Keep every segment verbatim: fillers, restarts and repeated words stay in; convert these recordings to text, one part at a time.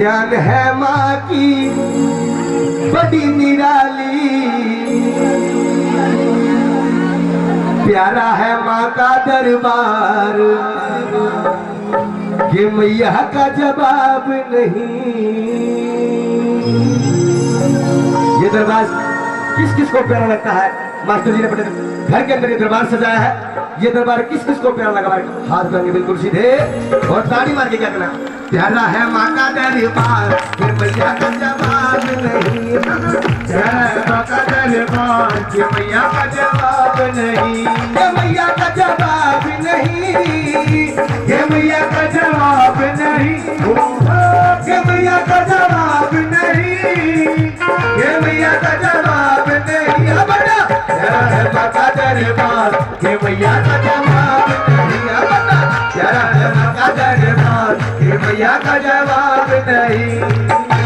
ज्ञान है माँ की बड़ी निराली, प्यारा है माँ का दरबार, ये मैया का जवाब नहीं। ये दरबार किस किस को प्यारा लगता है? मास्टर जी ने अपने घर के अंदर ये दरबार सजाया है। ये दरबार किस किस को प्यारा लगा? हाथ करेंगे बिल्कुल सीधे और ताड़ी मार के क्या करना? प्यारा है माँ का दरबार, ये मैया का जवाब नहीं। प्यारा है माँ का दरबार, ये मैया का जवाब नहीं। ये मैया का जवाब नहीं, ये मैया का जवाब नहीं, ये मैया का जवाब नहीं, ये मैया का जवाब नहीं। बड़ा प्यारा है माँ का दरबार, ये मैया का जवाब नहीं। बड़ा प्यारा है माँ का दरबार, ये मैया का जवाब नहीं।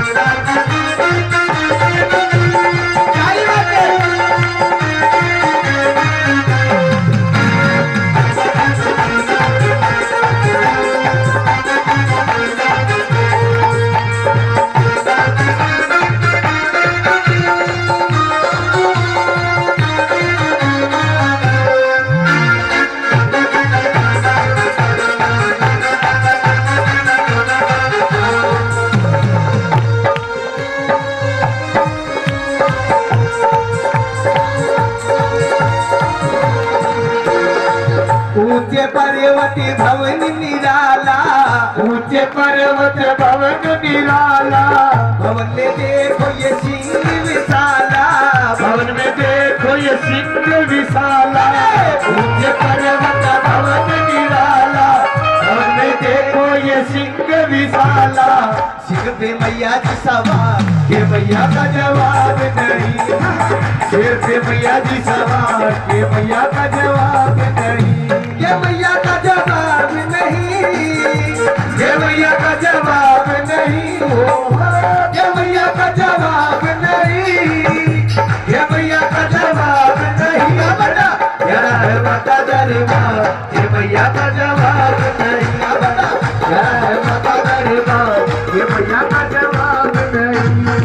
ऊंचे पर्वत भवन निराला, ऊंचे पर्वत भवन निराला, भवन में देखो ये सिंह विशाला, भवन में देखो ये सिंह विशाला। ऊंचे पर्वत भवन निराला, भवन में देखो ये सिंह विशाला। सिंह पे मैया जी सवार, ये मैया का जवाब नहीं। शेर पे मैया जी सवार, ये मैया का जवाब नहीं। ये मैया का जवाब नहीं, ये मैया का जवाब नहीं, ये मैया का जवाब नहीं, ये मैया का जवाब नहीं। बड़ा प्यारा है माता दरबार, ये मैया का जवाब नहीं। बड़ा प्यारा है माता दरबार, ये मैया का जवाब नहीं।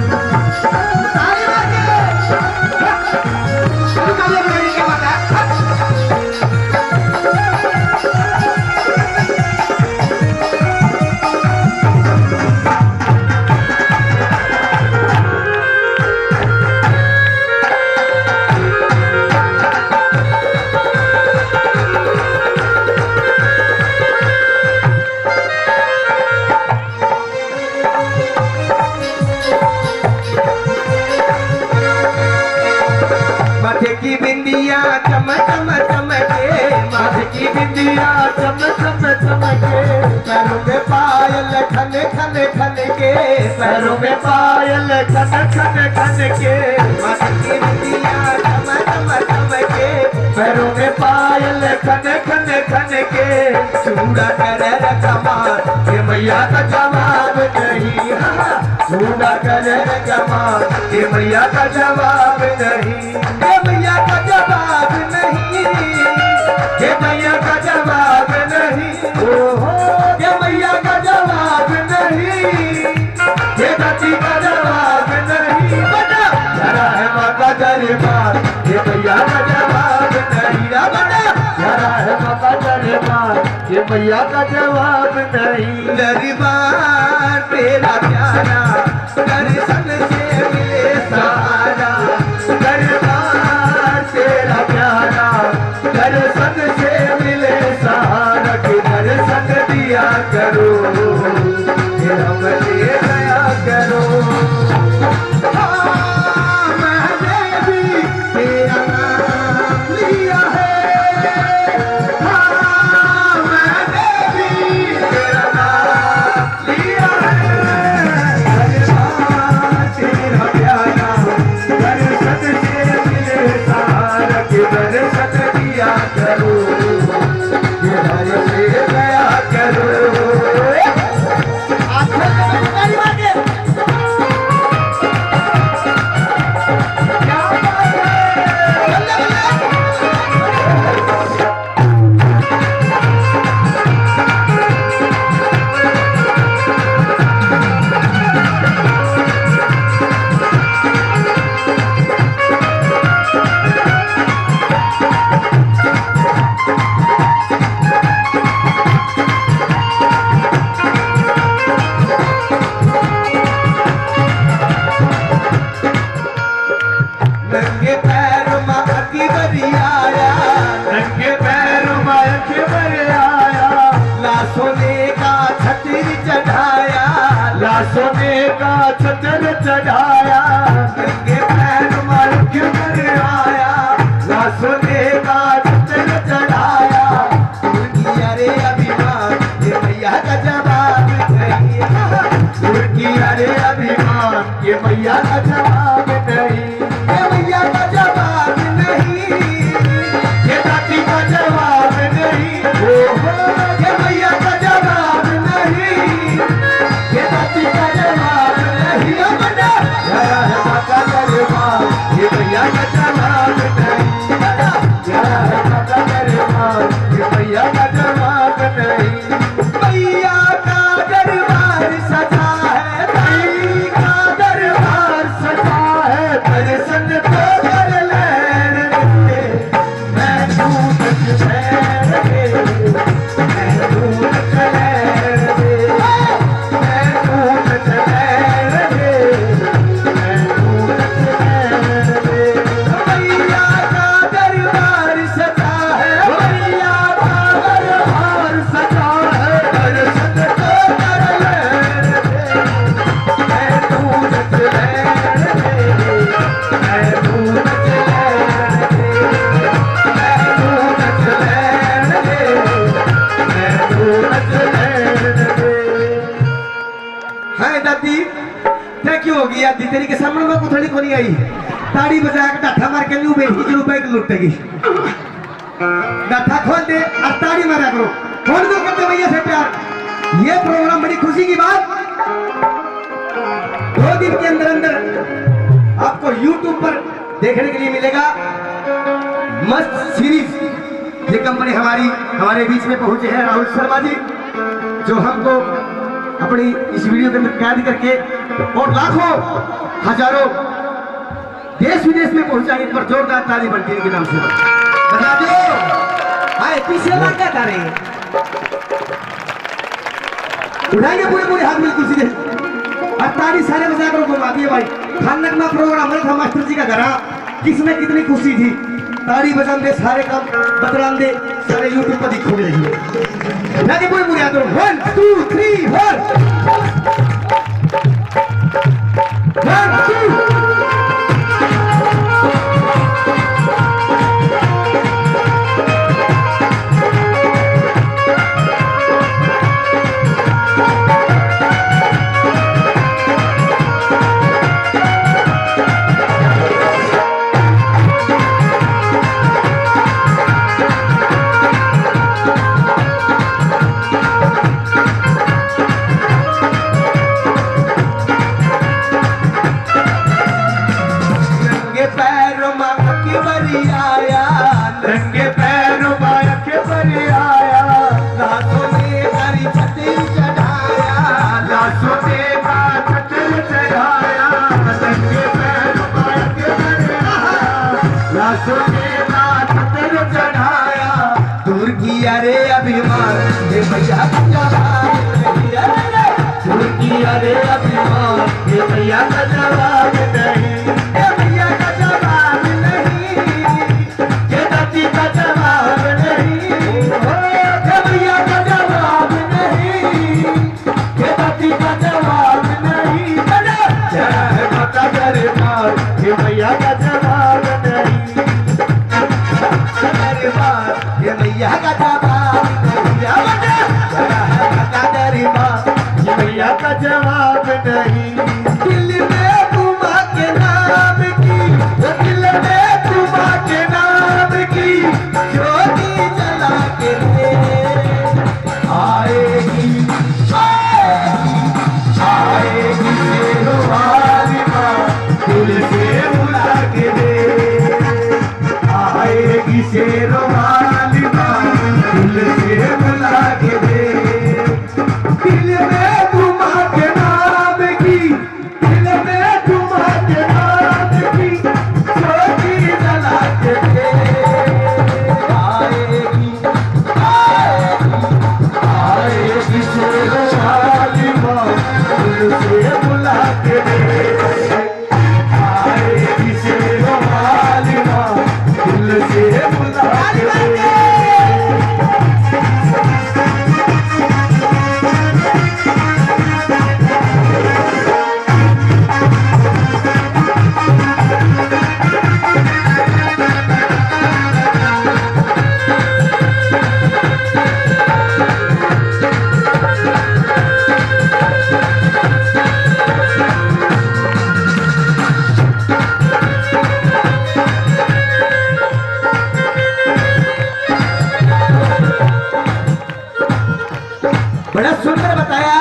माथे की बिंदिया चम चम चमके, माथे की बिंदिया चम चम चमके, पैरों में पायल खन खन खन के, पैरों में पायल खन खन खन के। माथे की बिंदिया चम चम चमके, पैरों में पायल खन खन खन के। चूड़ा करे कमाल, ये मैया का जवाब नहीं। चूड़ा करे कमाल, ये मैया का जवाब नहीं। ये मैया का जवाब नहीं, ये मैया का जवाब नहीं, ओहो ये मैया का जवाब नहीं, ये दादी का जवाब नहीं। बड़ा प्यारा है माँ का दरबार, ये मैया का जवाब नहीं। बड़ा प्यारा है माँ का दरबार, ये मैया का जवाब नहीं। दरबार तेरा प्यारा, दर्शन से मिले सहारा। दरबार तेरा प्यारा, दर्शन से मिले सहारा। के दर्शन दिया करो, हम ले गया करो। हाँ मैंने भी तेरा नाम लिया है, हाँ मैंने भी तेरा नाम लिया है। दरबार तेरा प्यारा, दर्शन से मिले सहारा। के दर्शन दिया करो, ये हर से गया करो। मैया का जवाब नहीं। मैया का दरबार सजा है, माई का दरबार सजा है, दर्शन तो कर लेने दे, मैं ढूंढ लेने दे, मैं ढूंढ लेने दे, मैं ढूंढ लेने दे, मैं ढूंढ लेने दे। मैया का दरबार सजा है, मैया का दरबार सजा है, दर्शन तो कर लेने दे, मैं ढूंढ लेने दे, मैं ढूंढ लेने दे, मैं ढूंढ लेने दे, मैं ढूंढ लेने दे। हाँ दादी क्या क्यों हो गया दी तेरी के सामने में कुथड़ी को नहीं आई, ताड़ी बजा के डाठा मार के लू बेटी की रुपए की लुटेगी। डाठा खोल दे और ताड़ी मारा करो, खोल दो करते भैया से प्यार। ये प्रोग्राम बड़ी खुशी की बात, दो दिन के अंदर अंदर आपको YouTube पर देखने के लिए मिलेगा मस्त सीरीज। ये कंपनी हमारी हमारे बीच में पहुंचे हैं राहुल शर्मा जी, जो हमको अपनी इस वीडियो के अंदर कैद करके और लाखों हजारों देश विदेश में पहुंचाएंगे। पर जोरदार ताली बनती है इनके नाम से बता दो। आए पीछे मार क्या कर रहे हैं, उठाएंगे पूरे पूरे हाथ में कुर्सी दे और ताली सारे बजा कर घुमा दिए भाई। खानक में प्रोग्राम था मास्टर जी का घरा, किसमें कितनी खुशी थी, ताली बजान दे सारे काम बदलान दे सारे यूट्यूब पर दिखो रही है। पूरे पूरे हाथ one two three four one two. नंगे पैरों माया के बरी आया, लाशों ने हरी छतर चढ़ाया, लाशों ने छतर चढ़ाया, नंगे पैरों माया के बरी आया, लाशों ने छतर चढ़ाया। दूर किया रे अभिमान ये भैया का जवाब नहीं, दूर किया रे अभिमान ये भैया का जवाब नहीं, ये भैया का जवाब नहीं, का जवाब नहीं, ये भैया का जवाब नहीं, ये दादी का जवाब नहीं। जरा है माता दरबार ये भैया का जवाब नहीं, दरबार ये भैया का जवाब नहीं, जरा है माता दरबार ये भैया का जवाब नहीं। दिल में तुमा के नाम की, दिल में तुमा के नाम की ज्योति जला के दे, आएगी आएगी शेरों वाली माँ दिल से बुला के दे, आएगी शेरों वाली माँ दिल से बुला के दे। दिल में तुमा के नाम की, दिल में तुमा के नाम की ज्योति जला के दे, आएगी आएगी आएगी शेरों वाली माँ दिल से बुला के दे, आएगी शेरों वाली माँ दिल से बुला के दे। बड़ा सुंदर बताया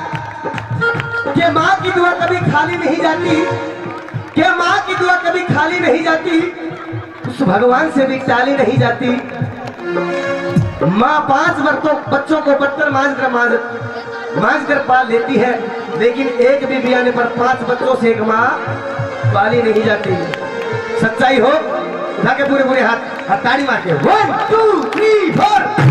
कि माँ की दुआ कभी खाली नहीं जाती, कि माँ की दुआ कभी खाली नहीं जाती, उस भगवान से भी टाली नहीं जाती। माँ पांच बच्चों बच्चों को बर्तन मांझ कर मांझ मांझ कर पाल लेती है, लेकिन एक बीबी आने पर पांच बच्चों से एक माँ पाली नहीं जाती। सच्चाई हो उठा के पूरे पूरे हाथ हाथ ताड़ी मार के वन टू थ्री फोर।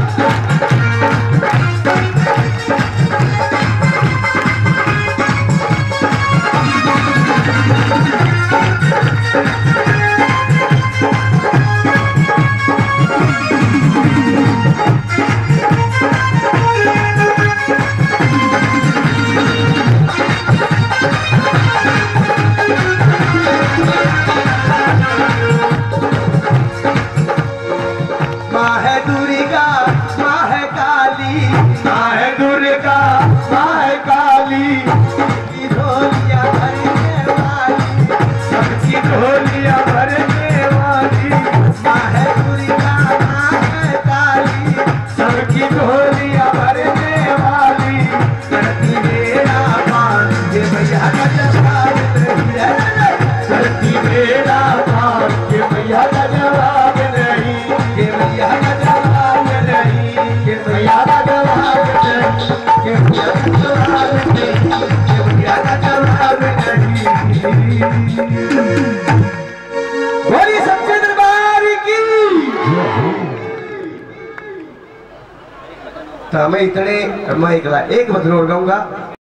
माँ है दुर्गा, माँ है काली, माँ है दुर्गा, माँ है काली, सबकी झोलियाँ भरने वाली, सबकी झोलियाँ भरने वाली। माँ है दुर्गा, माँ है काली, सबकी झोलियाँ भरने वाली। करती मेरा मान ये भैया का जवाब नहीं है, करती मेरा मान ये भैया का जवाब नहीं, ये भैया का जवाब नहीं, ये भैया का जवाब नहीं, ये भैया का जवाब नहीं, ये भैया का जवाब नहीं। बोली सच्चे दरबार की। तो मैं इतने मैं एक एक बदलोर गाऊंगा।